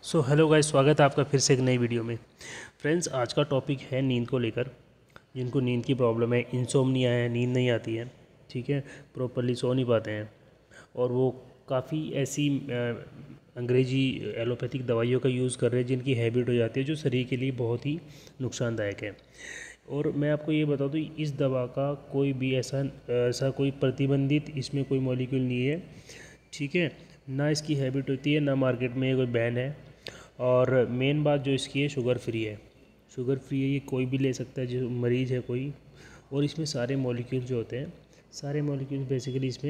Hello guys, स्वागत है आपका फिर से एक नई वीडियो में। फ्रेंड्स, आज का टॉपिक है नींद को लेकर। जिनको नींद की प्रॉब्लम है, इंसोम्निया है, नींद नहीं आती है, ठीक है, प्रॉपरली सो नहीं पाते हैं, और वो काफ़ी ऐसी अंग्रेजी एलोपैथिक दवाइयों का यूज़ कर रहे हैं जिनकी हैबिट हो जाती है, जो शरीर के लिए बहुत ही नुकसानदायक है। और मैं आपको ये बता दूँ, इस दवा का कोई भी ऐसा कोई प्रतिबंधित इसमें कोई मॉलिक्यूल नहीं है, ठीक है, ना इसकी हैबिट होती है, ना मार्केट में कोई बैन है। और मेन बात जो इसकी है, शुगर फ्री है। शुगर फ्री है, ये कोई भी ले सकता है जो मरीज़ है कोई। और इसमें सारे मॉलिक्यूल जो होते हैं, सारे मॉलिक्यूल बेसिकली इसमें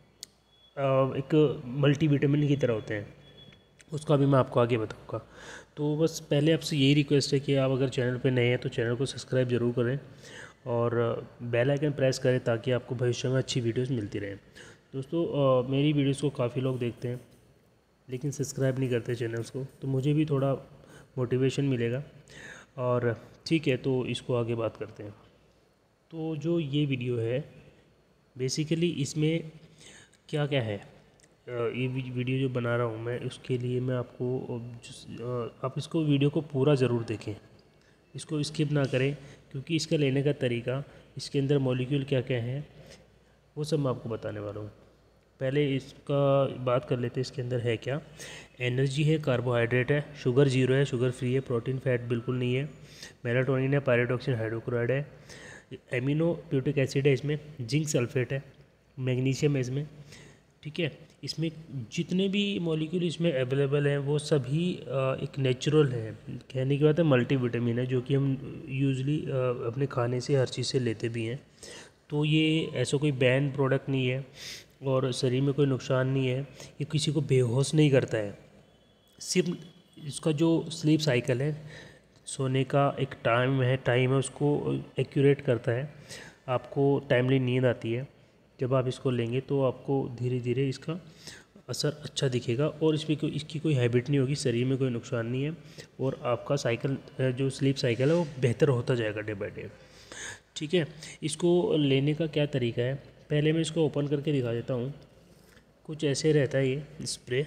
एक मल्टीविटामिन की तरह होते हैं। उसका भी मैं आपको आगे बताऊंगा। तो बस पहले आपसे यही रिक्वेस्ट है कि आप अगर चैनल पे नए हैं तो चैनल को सब्सक्राइब ज़रूर करें और बेल आइकन प्रेस करें ताकि आपको भविष्य में अच्छी वीडियोस मिलती रहें। दोस्तों, मेरी वीडियोस को काफ़ी लोग देखते हैं लेकिन सब्सक्राइब नहीं करते चैनल्स को, तो मुझे भी थोड़ा मोटिवेशन मिलेगा। और ठीक है, तो इसको आगे बात करते हैं। तो जो ये वीडियो है, बेसिकली इसमें क्या क्या है, ये वीडियो जो बना रहा हूँ मैं, उसके लिए मैं आपको आप इसको वीडियो को पूरा ज़रूर देखें, इसको स्किप ना करें, क्योंकि इसका लेने का तरीका, इसके अंदर मॉलिक्यूल क्या क्या हैं, वो सब मैं आपको बताने वाला हूँ। पहले इसका बात कर लेते हैं, इसके अंदर है क्या। एनर्जी है, कार्बोहाइड्रेट है, शुगर जीरो है, शुगर फ्री है, प्रोटीन फैट बिल्कुल नहीं है, मेलाटोनिन है, पायरोटॉक्सिन हाइड्रोक्लोराइड है, एमिनो प्यूटिक एसिड है, इसमें जिंक सल्फेट है, मैग्नीशियम है इसमें, ठीक है। इसमें जितने भी मॉलिक्यूल इसमें अवेलेबल हैं वो सभी एक नेचुरल है। कहने की बात है, मल्टीविटामिन है, जो कि हम यूजली अपने खाने से हर चीज़ से लेते भी हैं। तो ये ऐसा कोई बैन प्रोडक्ट नहीं है और शरीर में कोई नुकसान नहीं है। ये किसी को बेहोश नहीं करता है। सिर्फ इसका जो स्लीप साइकिल है, सोने का एक टाइम है, उसको एक्यूरेट करता है। आपको टाइमली नींद आती है। जब आप इसको लेंगे तो आपको धीरे धीरे इसका असर अच्छा दिखेगा और इसकी कोई हैबिट नहीं होगी, शरीर में कोई नुकसान नहीं है, और आपका साइकिल जो स्लीप साइकिल है वो बेहतर होता जाएगा डे बाय डे, ठीक है। इसको लेने का क्या तरीका है, पहले मैं इसको ओपन करके दिखा देता हूँ। कुछ ऐसे रहता है ये स्प्रे,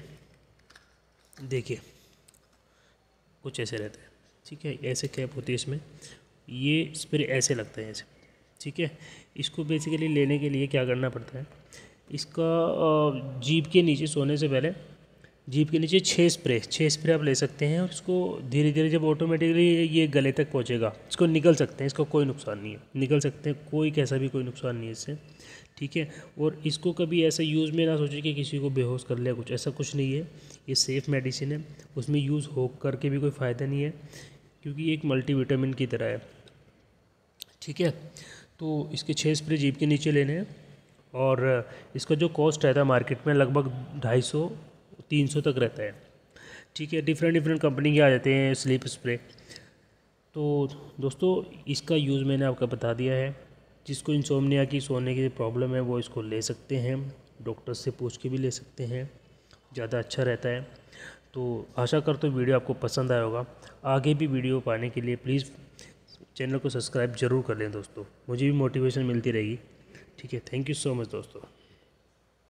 देखिए कुछ ऐसे रहता है, ठीक है। ऐसे कैप होती है इसमें, ये स्प्रे ऐसे लगता है ऐसे, ठीक है। इसको बेसिकली लेने के लिए क्या करना पड़ता है, इसका जीभ के नीचे, सोने से पहले जीभ के नीचे 6 स्प्रे आप ले सकते हैं, और इसको धीरे धीरे जब ऑटोमेटिकली ये गले तक पहुंचेगा, इसको निकल सकते हैं, इसका कोई नुकसान नहीं है, निकल सकते हैं, कोई कैसा भी कोई नुकसान नहीं है इससे, ठीक है। और इसको कभी ऐसा यूज़ में ना सोचे कि किसी को बेहोश कर लिया, कुछ ऐसा कुछ नहीं है। ये सेफ़ मेडिसिन है, उसमें यूज़ हो करके भी कोई फ़ायदा नहीं है, क्योंकि ये एक मल्टीविटामिन की तरह है, ठीक है। तो इसके 6 स्प्रे जीभ के नीचे लेने हैं, और इसका जो कॉस्ट रहता है मार्केट में लगभग 250-300 तक रहता है, ठीक है। डिफरेंट कंपनी के आ जाते हैं स्लीप स्प्रे। तो दोस्तों, इसका यूज़ मैंने आपको बता दिया है। जिसको इंसोम्निया की, सोने की प्रॉब्लम है, वो इसको ले सकते हैं, डॉक्टर से पूछ के भी ले सकते हैं, ज़्यादा अच्छा रहता है। तो आशा करता हूँ वीडियो आपको पसंद आया होगा। आगे भी वीडियो पाने के लिए प्लीज़ चैनल को सब्सक्राइब ज़रूर कर लें दोस्तों, मुझे भी मोटिवेशन मिलती रहेगी, ठीक है। थैंक यू सो मच दोस्तों।